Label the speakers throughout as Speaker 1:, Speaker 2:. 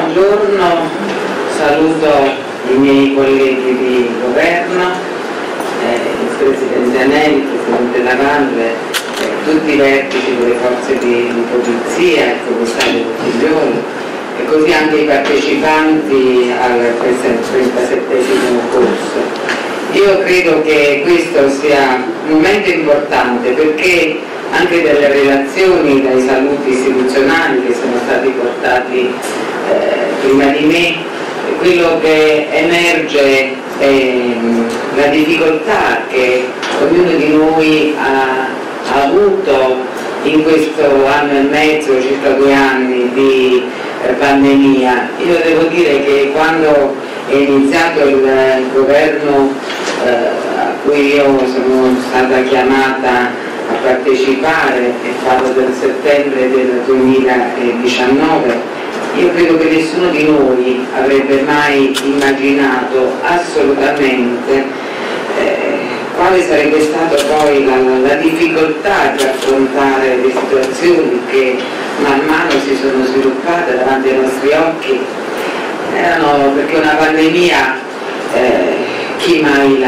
Speaker 1: buongiorno, saluto i miei colleghi di governo, il Presidente Anelli, il Presidente Lavande, tutti i vertici delle forze di polizia, il Commissario Buttiglione e così anche i partecipanti al 37° corso. Io credo che questo sia un momento importante perché anche delle relazioni, dai saluti istituzionali che sono stati portati prima di me, quello che emerge è la difficoltà che ognuno di noi ha avuto in questo anno e mezzo, circa 2 anni di pandemia. Io devo dire che quando è iniziato il governo a cui io sono stata chiamata a partecipare, e parlo del settembre del 2019, io credo che nessuno di noi avrebbe mai immaginato assolutamente quale sarebbe stata poi la difficoltà di affrontare le situazioni che man mano si sono sviluppate davanti ai nostri occhi. Perché una pandemia, chi mai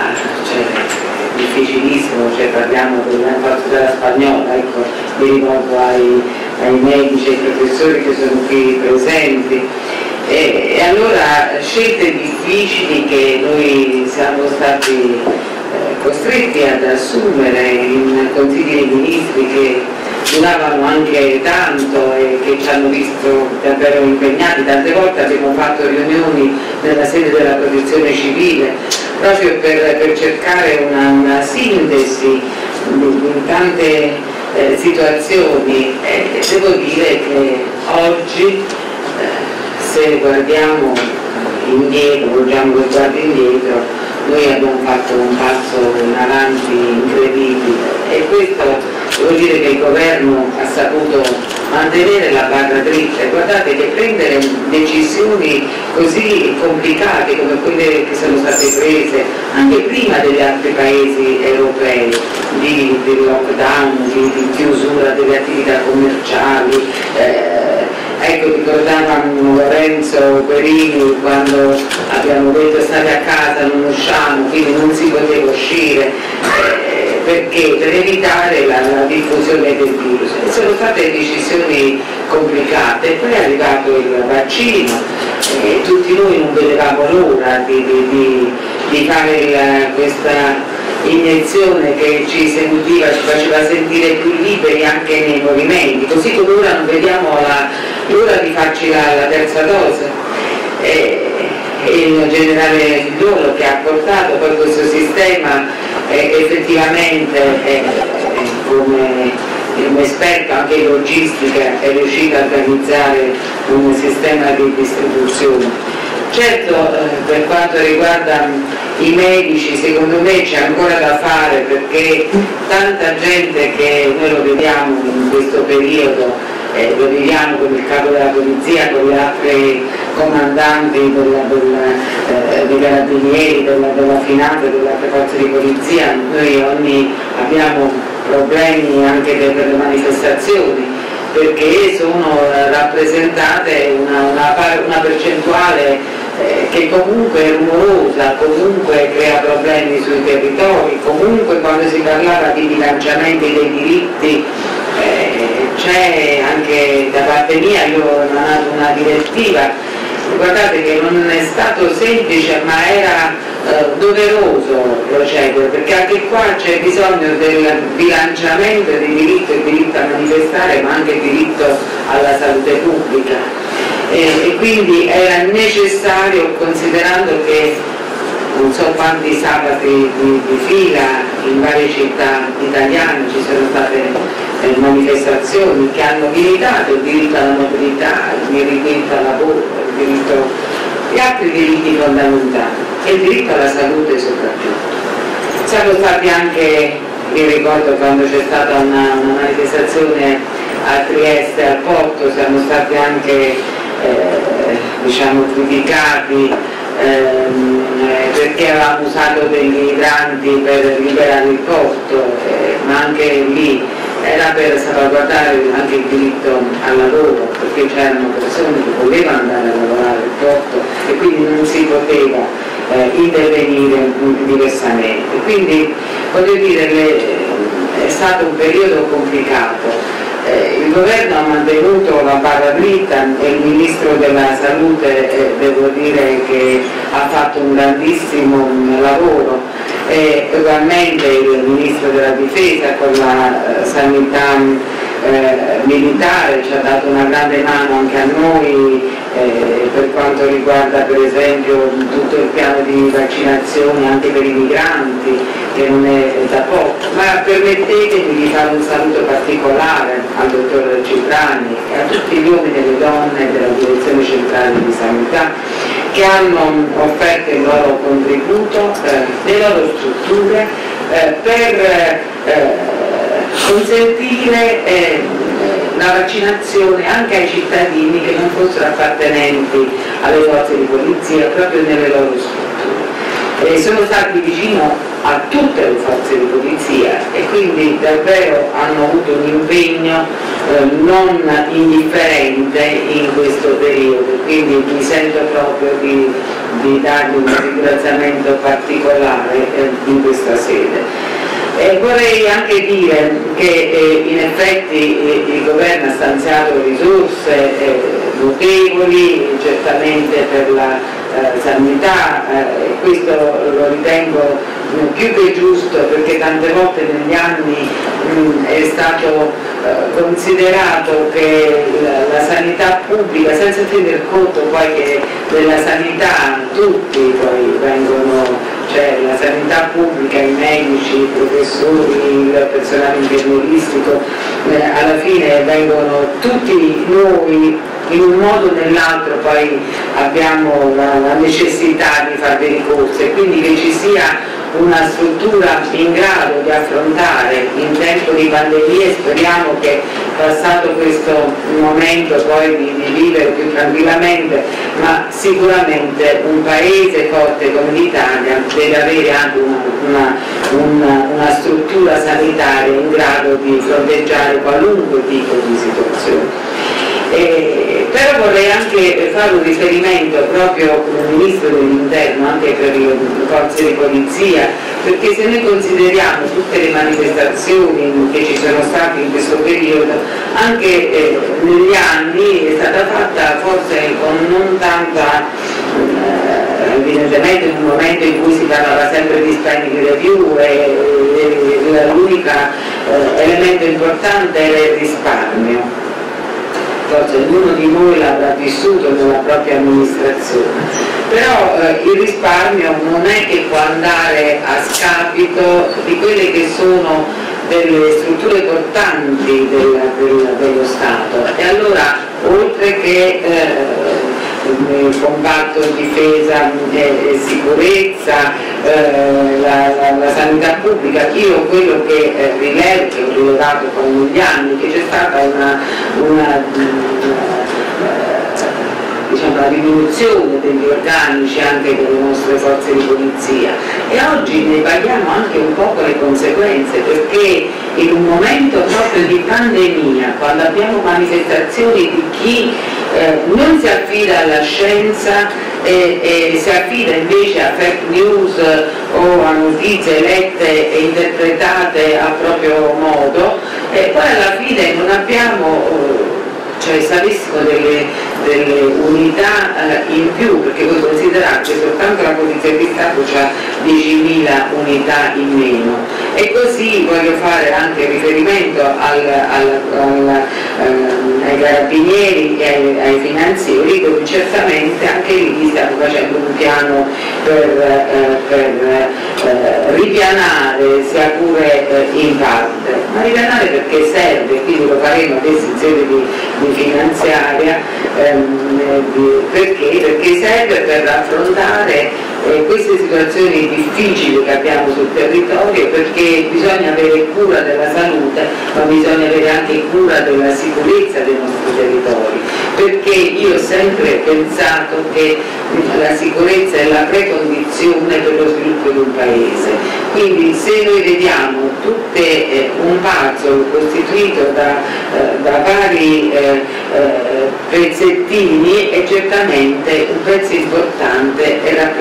Speaker 1: difficilissimo, parliamo della spagnola, ecco, mi rivolgo ai medici e ai professori che sono qui presenti, e allora scelte difficili che noi siamo stati costretti ad assumere in consigli dei ministri che duravano anche tanto e che ci hanno visto davvero impegnati. Tante volte abbiamo fatto riunioni nella sede della protezione civile proprio per cercare una sintesi in tante situazioni, e devo dire che oggi se guardiamo indietro, volgiamo lo sguardo indietro, noi abbiamo fatto un passo in avanti incredibile, e questo devo dire che il governo ha saputo mantenere la barra dritta. Guardate che prendere decisioni così complicate come quelle che sono state prese anche prima degli altri paesi europei, di lockdown, di chiusura delle attività commerciali, ecco, ricordavamo Lorenzo Guerini quando abbiamo detto state a casa, non usciamo, quindi non si poteva uscire, perché per evitare la diffusione del virus. E sono state decisioni complicate, poi è arrivato il vaccino e tutti noi non vedevamo l'ora di fare questa iniezione che ci sentiva, ci faceva sentire più liberi anche nei movimenti, così come ora non vediamo l'ora di farci la terza dose. E il generale Figliuolo che ha portato poi questo sistema effettivamente come un esperto anche in logistica è riuscito a organizzare un sistema di distribuzione. Certo, per quanto riguarda i medici, secondo me c'è ancora da fare, perché tanta gente che noi lo vediamo in questo periodo, lo vediamo con il capo della polizia, con gli altri comandanti dei carabinieri, della finanza, delle altre forze di polizia, noi abbiamo problemi anche per le manifestazioni, perché sono rappresentate una percentuale che comunque è rumorosa, comunque crea problemi sui territori, comunque quando si parlava di bilanciamenti dei diritti c'è anche da parte mia, io ho emanato una direttiva, guardate che non è stato semplice ma era doveroso procedere, perché anche qua c'è bisogno del bilanciamento dei diritti, il diritto a manifestare ma anche il diritto alla salute pubblica, e quindi era necessario, considerando che non so quanti sabati di fila in varie città italiane ci sono state manifestazioni che hanno limitato il diritto alla mobilità, il diritto al lavoro, gli altri diritti fondamentali e il diritto alla salute soprattutto. Siamo stati anche, io ricordo quando c'è stata una manifestazione a Trieste, al porto, siamo stati anche criticati perché avevamo usato degli idranti per liberare il porto, ma anche lì era per salvaguardare anche il diritto al lavoro, perché c'erano persone che volevano andare a poteva intervenire diversamente. Quindi voglio dire, è stato un periodo complicato. Il governo ha mantenuto la barra dritta e il ministro della salute devo dire che ha fatto un grandissimo lavoro, e ugualmente il ministro della difesa con la sanità militare ci ha dato una grande mano anche a noi per quanto riguarda per esempio tutto il piano di vaccinazione anche per i migranti, che non è da poco. Ma permettetemi di fare un saluto particolare al dottor Ciprani e a tutti gli uomini e le donne della Direzione Centrale di Sanità che hanno offerto il loro contributo, le loro strutture per consentire la vaccinazione anche ai cittadini che non fossero appartenenti alle forze di polizia proprio nelle loro strutture. Sono stati vicino a tutte le forze di polizia e quindi davvero hanno avuto un impegno non indifferente in questo periodo, quindi mi sento proprio di dargli un ringraziamento particolare in questa sede. Vorrei anche dire che in effetti il governo ha stanziato risorse notevoli certamente per la sanità, questo lo ritengo più che giusto perché tante volte negli anni è stato considerato che la sanità pubblica, senza tener conto poi che della sanità tutti poi vengono, cioè la sanità pubblica, i medici, i professori, il personale infermieristico, alla fine vengono tutti noi in un modo o nell'altro, poi abbiamo la necessità di fare dei ricorsi e quindi che ci sia una struttura in grado di affrontare in tempo di pandemia, e speriamo che passato questo momento poi di vivere più tranquillamente, ma sicuramente un paese forte come l'Italia deve avere anche una struttura sanitaria in grado di fronteggiare qualunque tipo di situazione. Però vorrei anche fare un riferimento proprio come Ministro dell'Interno anche per le forze di polizia, perché se noi consideriamo tutte le manifestazioni che ci sono state in questo periodo, anche negli anni è stata fatta forse con non tanta, evidentemente in un momento in cui si parlava sempre di spending review e l'unico elemento importante era il risparmio. Forse ognuno di noi l'avrà vissuto nella propria amministrazione, però il risparmio non è che può andare a scapito di quelle che sono delle strutture portanti dello Stato, e allora oltre che il comparto difesa e sicurezza, la sanità pubblica, io quello che rilevo, che ho rilevato poi negli anni, che c'è stata una diminuzione degli organici anche delle nostre forze di polizia, e oggi ne paghiamo anche un po' le conseguenze, perché in un momento proprio di pandemia, quando abbiamo manifestazioni di chi non si affida alla scienza e si affida invece a fake news o a notizie lette e interpretate a proprio modo, e poi alla fine non abbiamo, cioè se avessimo delle unità in più, perché voi considerate che soltanto la Polizia di Stato ha 10.000 unità in meno, e così voglio fare anche riferimento ai carabinieri e ai finanzieri, dove certamente anche lì stiamo facendo un piano per ripianare, sia pure in parte, ma ripianare perché serve, quindi lo faremo adesso in sede di finanziaria, perché serve per affrontare queste situazioni difficili che abbiamo sul territorio, perché bisogna avere cura della salute, ma bisogna avere anche cura della sicurezza dei nostri territori, perché io ho sempre pensato che la sicurezza è la precondizione per lo sviluppo di un paese. Quindi se noi vediamo tutte un puzzle costituito da vari pezzettini, e certamente un pezzo importante è la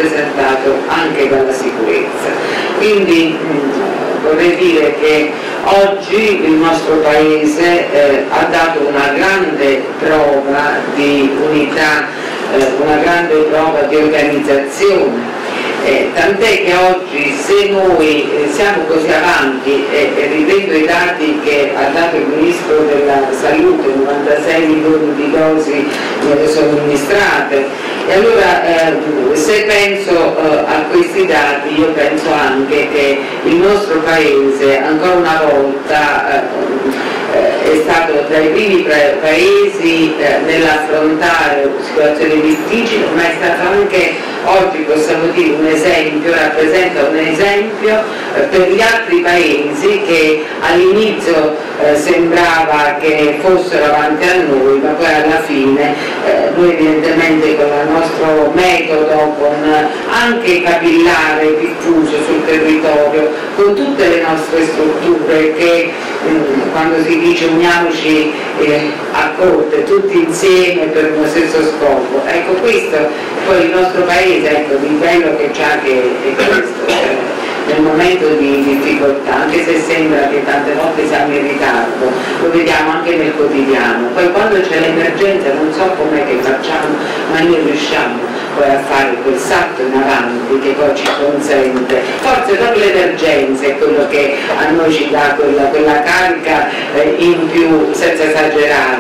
Speaker 1: relative alla sicurezza. Quindi vorrei dire che oggi il nostro Paese ha dato una grande prova di unità, una grande prova di organizzazione. Tant'è che oggi, se noi siamo così avanti, e riprendo i dati che ha dato il Ministro della Salute, 96 milioni di dosi somministrate, e allora se penso a questi dati, io penso anche che il nostro Paese ancora una volta è stato tra i primi paesi nell'affrontare situazioni difficili, ma è stato anche, oggi possiamo dire, un esempio, rappresenta un esempio per gli altri paesi che all'inizio sembrava che fossero avanti a noi, ma poi alla fine noi evidentemente con il nostro metodo, con anche capillare, diffuso sul territorio, con tutte le nostre strutture che quando si dice uniamoci a corte, tutti insieme per uno stesso scopo, ecco questo poi il nostro Paese, ecco, il bello che c'ha che è questo, nel momento di difficoltà, anche se sembra che tante volte siamo in ritardo, lo vediamo anche nel quotidiano, poi quando c'è l'emergenza non so com'è che facciamo, ma noi riusciamo poi a fare quel salto in avanti che poi ci consente, forse proprio l'emergenza è quello che a noi ci dà quella carica in più, senza esagerare,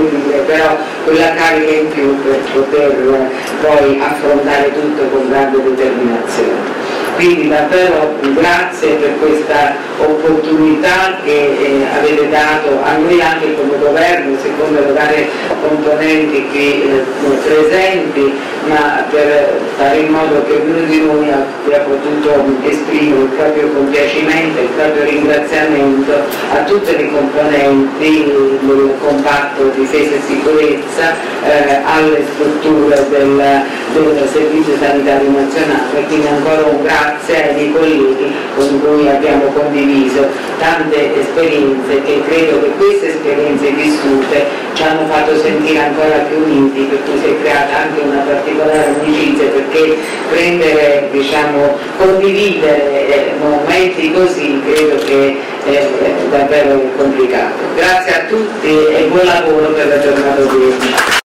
Speaker 1: però quella carica in più per poter poi affrontare tutto con grande determinazione. Quindi davvero grazie per questa opportunità che avete dato a noi anche come governo, secondo le varie componenti qui presenti, ma per fare in modo che ognuno di noi abbia potuto esprimere il proprio compiacimento, il proprio ringraziamento a tutte le componenti del comparto difesa e sicurezza, alle strutture del Servizio Sanitario Nazionale, quindi ancora un grazie ai miei colleghi con cui abbiamo condiviso tante esperienze, che credo che queste esperienze vissute ci hanno fatto sentire ancora più uniti, per cui si è creata anche una particolare amicizia, perché prendere, diciamo, condividere momenti così credo che è davvero complicato. Grazie a tutti e buon lavoro per la giornata di oggi.